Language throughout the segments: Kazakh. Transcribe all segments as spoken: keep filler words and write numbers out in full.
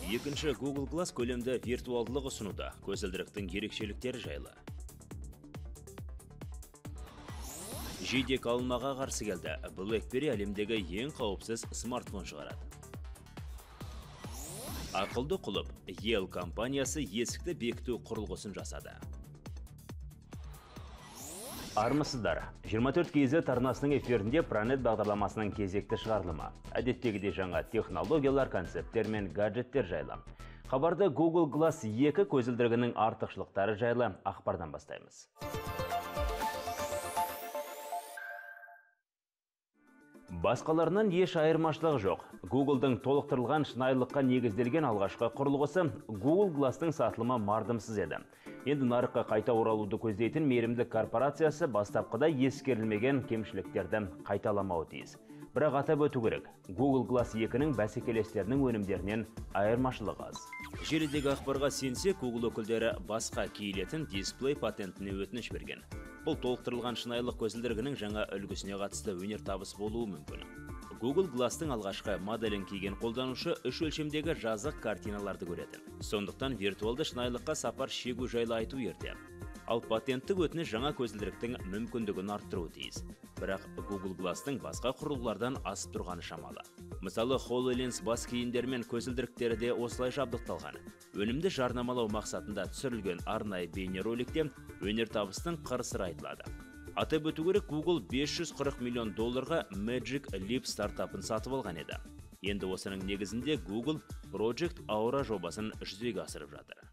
Екінші Google Glass көлемді виртуалдылық ұсынуда, көзілдіріктің ерекшеліктері жайлы. Жидек алынмаға қарсы келді. BlackBerry әлемдегі ең қауіпсіз смартфон шығарады. Ақылды құлып, Yale компаниясы есікті бекіту құрылғысын жасады. Армысыздар, жиырма төрт кей зет арнасының эфирінде Planet бағдарламасының кезекті шығарылымы. Әдеттегідей жаңа технологиялар, концепттер мен гаджеттер жайлы. Хабарды Google Glass екі көзілдірігінің артықшылықтары жайлы ақпардан бастаймыз. Басқаларынан еш айырмашылығы жоқ. Google'дың толықтырылған шынайылыққа негізделген алғашқы құрылғысы Google Glass'тың сатылымы мардымсыз еді. Енді нарыққа қайта оралуды көздейтін мейірімдік корпорациясы бастапқыда ескерілмеген кемшіліктерді қайталамауы тиіс. Бірақ атап өту керек, Google Glass екінің бәсекелестерінің өнімдерінен айырмашылығы аз. Желідегі ақпарға сенсе, Google өкілдері басқа киілетін дисплей патентіне өтініш берген. Бұл толықтырылған шынайылық көзілдірігінің жаңа үлгісіне қатысты өнер табыс болуы мүмкін. Google Glass-тың алғашқы моделін киген қолданушы үш өлшемдегі жазық картиналарды көретін. Сондықтан виртуалды шынайылыққа сапар шегу жайлы айту ерте. Ал патенттік өтініш жаңа көзілдіріктің мүмкіндігін арттыруы тиіс. Бірақ Google Glass-тың басқа құрылғылардан асып тұрғаны шамалы. Мысалы, HoloLens бас киімдері мен көзілдіріктері де осылай жабдықталған. Өнімді жарнамалау мақсатында түсірілген арнайы бейнероликте өнертабыстың қыр-сыры айтылады. Атап өту керек, Google бес жүз қырық миллион долларға Magic Leap стартапын сатып алған еді. Енді осының негізінде Google Project Aura жобасын жүзеге асырып жатыр.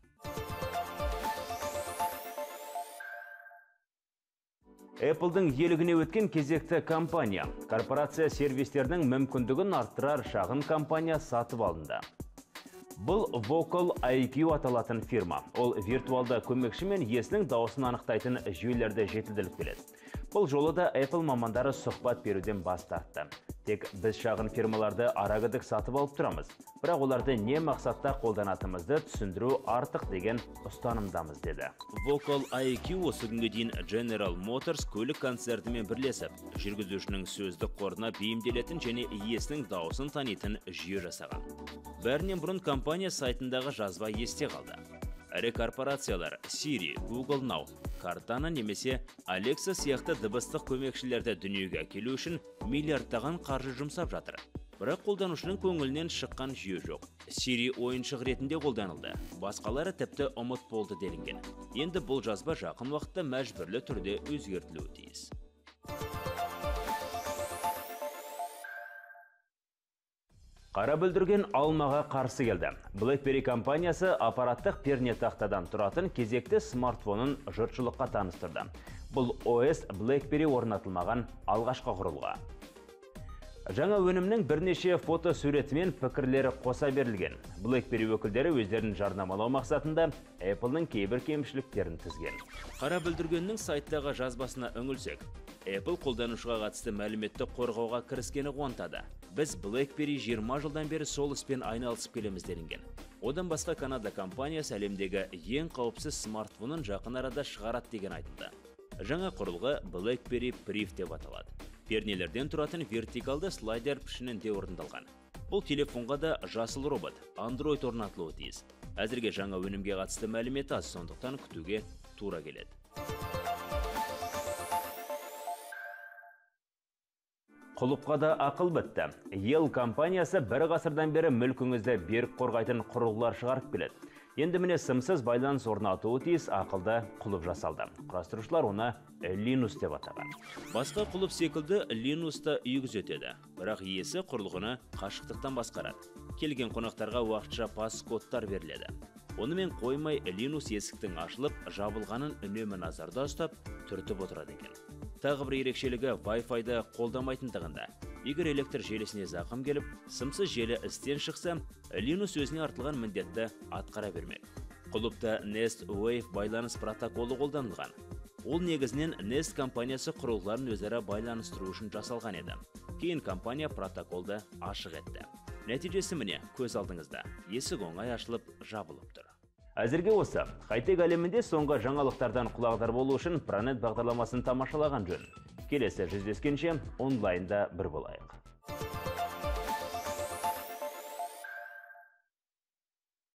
Apple'дың елігіне өткен кезекті компания. Корпорация сервистердің мүмкіндігін арттырар шағын компания сатып алынды. Бұл Vocal ай кью аталатын фирма. Ол виртуалды көмекші мен иесінің дауысын анықтайтын жүйелерді жетілдіріп келеді. Бұл жолы да Apple мамандары сұхбат беруден бас тартты. Тек біз шағын фирмаларды арагідік сатып алып тұрамыз. Бірақ оларды не мақсатта қолданатымызды түсіндіру артық деген ұстанымдамыз, деді. Vocal ай кью осы күнге дейін General Motors көлік концертімен бірлесіп, жүргізушінің сөздік қорына бейімделетін және иесінің дауысын танитын жүйе жасаған. Бәрінен бұрын компания сайтындағы жазба есте қалды. Ірі корпорациялар Siri, Google Now, Cortana немесе Alexa сияқты дыбыстық көмекшілерді дүниеге әкелу үшін миллиардтаған қаржы жұмсап жатыр. Бірақ қолданушының көңілінен шыққан жүйе жоқ. Siri ойыншық ретінде қолданылды. Басқалары тіпті ұмыт болды делінген. Енді бұл жазба жақын уақытта мәжбүрлі түрде өзгертілуі тиіс. Қара бүлдірген алмаға қарсы келді. BlackBerry компаниясы аппараттық пернетақтадан тұратын кезекті смартфонын жұртшылыққа таныстырды. Бұл о эс BlackBerry орнатылмаған алғашқы құрылғы. Жаңа өнімнің бірнеше фото суреті мен пікірлері қоса берілген. BlackBerry өкілдері өздерін жарнамалау мақсатында Apple-ның кейбір кемшіліктерін тізген. Қара бүлдіргеннің сайттағы жазбасына үңілсек, Apple қолданушыға қатысты мәліметті қорғауға кіріскені қуантады. Біз BlackBerry жиырма жылдан бері сол іспен айналысып келеміз делінген. Одан басқа Канада компаниясы әлемдегі ең қауіпсіз смартфонын жақын арада шығарады деген айтылды. Жаңа құрылғы BlackBerry Priv деп аталады. Пернелерден тұратын вертикалды слайдер пішінінде орындалған. Бұл телефонға да жасыл робот, Android орнатылуы тиіс. Әзірге жаңа өнімге қатысты мәлімет аз, сондықтан күтуге тура келеді. Құлыпқа да ақыл бітті. Yale компаниясы бір ғасырдан бері мүлкіңізді берік қорғайтын құрылғылар шығарып келеді. Енді міне сымсыз байланыс орнатуы тиіс ақылды құлып жасалды. Құрастырушылар оны Linux деп атаған. Басқа құлып секілді Linux та үйгіз өтеді, бірақ иесі құрылғыны қашықтықтан басқарады. Келген қонақтарға уақытша пас-кодтар беріледі. Онымен қоймай Linux есіктің ашылып, жабылғанын үнемі назарда ұстап, түртіп отырады екен. Тағы бір ерекшелігі Wi-Fi-ды қолдамайтындығында. Егер электр желісіне зақым келіп, сымсыз желі істен шықса, Linux өзіне артылған міндетті атқара бермек. Құлыпта Nest Wave байланыс протоколы қолданылған. Ол негізінен Nest компаниясы құрылғыларын өзара байланыстыру үшін жасалған еді. Кейін компания протоколды ашық етті. Нәтижесі міне көз алдыңызда. Есік оңай ашылып, жабылып тұр. Әзірге осы. Хай-тек әлемінде соңғы жаңалықтардан құлағдар болу үшін Planet бағдарламасын тамашалаған жөн. Келесі жүздескенше онлайнда бір болайық.